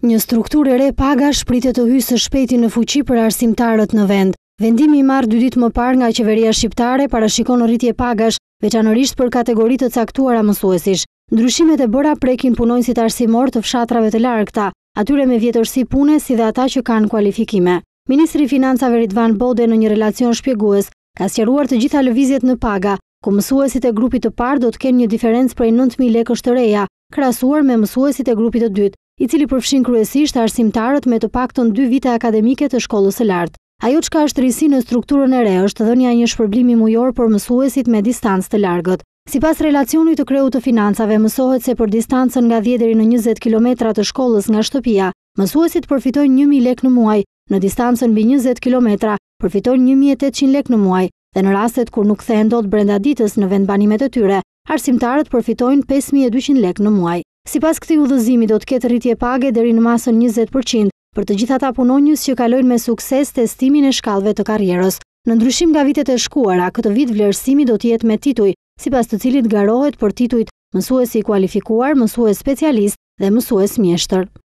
Një strukturë e re pagash pritet të hyjë së shpejti në fuqi për arsimtarët në vend. Vendimi i marrë 2 ditë më parë nga qeveria shqiptare parashikon rritje pagash, veçanërisht për kategoritë të caktuara mësuesish. Ndryshimet e bëra prekin punonjësit arsimor të fshatrave të largëta, atyre me vjetërsi pune si dhe ata që kanë kualifikime. Ministri i Financave Ridvan Bode në një relacion shpjegues ka sqaruar të gjitha lëvizjet në paga, ku mësuesit e grupit të parë do të kenë një diferencë prej 9.000 lekësh të reja, krahasuar me mësuesit e grupit të dytë, i cili përfshin kryesisht arsimtarët me të paktën 2 vite akademike të shkollës së lartë. Ajo çka është risi në strukturën e re është dhënia e një shpërblimi mujor për mësuesit me distancë të largët. Sipas relacionit të kreut të financave, mësohet se për distancën nga 10 deri në 20 kilometra të shkollës nga shtëpia, mësuesit përfitojnë 1.000 lekë në muaj, në distancën mbi 20 kilometra përfitojnë 1.800 lekë në muaj, dhe në rastet kur nuk kthehen dot brenda ditës në vendbanimet e tyre, arsimtarët përfitojnë 5.200 lekë në muaj. Sipas këtij udhëzimi do të ketë rritje page deri në masën 20% për të gjithë ata punonjës që kalojnë me sukses testimin e shkallëve të karrierës. Në ndryshim nga vitet e shkuara, këtë vit vlerësimi do të jetë me tituj, sipas të cilit garohet për titujt mësues i kualifikuar, mësues specialist dhe mësues mjeshtër.